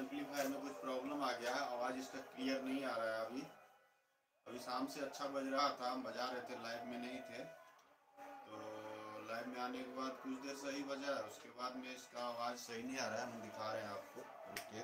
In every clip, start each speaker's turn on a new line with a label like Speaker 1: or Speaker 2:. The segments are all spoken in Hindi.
Speaker 1: एम्पलीफायर में कुछ प्रॉब्लम आ गया है, आवाज़ इसका क्लियर नहीं आ रहा है। अभी अभी शाम से अच्छा बज रहा था, हम बजा रहे थे, लाइव में नहीं थे। तो लाइव में आने के बाद कुछ देर सही बजा, उसके बाद में इसका आवाज़ सही नहीं आ रहा है। हम दिखा रहे हैं आपको, रुकिए,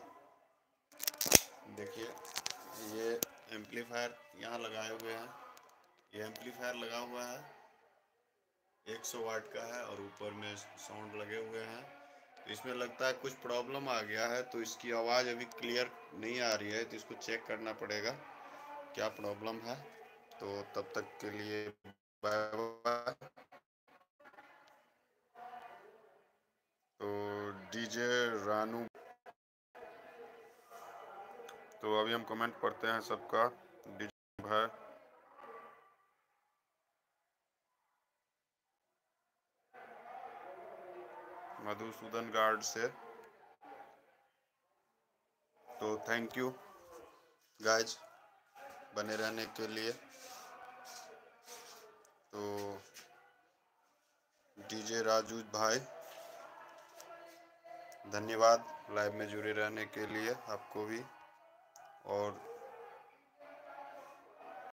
Speaker 1: देखिए ये एम्पलीफायर यहाँ लगाए हुए हैं। ये एम्पलीफायर लगा हुआ है, 100 वाट का है और ऊपर में साउंड लगे हुए हैं। तो इसमें लगता है कुछ प्रॉब्लम आ गया है, तो इसकी आवाज़ अभी क्लियर नहीं आ रही है। तो इसको चेक करना पड़ेगा क्या प्रॉब्लम है। तो तब तक के लिए बाय बाय। तो डीजे रानू, तो अभी हम कमेंट पढ़ते हैं सबका। डीजे भाई, मधुसूदन गार्ड से, तो थैंक यू गाइज बने रहने के लिए। तो डीजे राजू भाई धन्यवाद लाइव में जुड़े रहने के लिए, आपको भी। और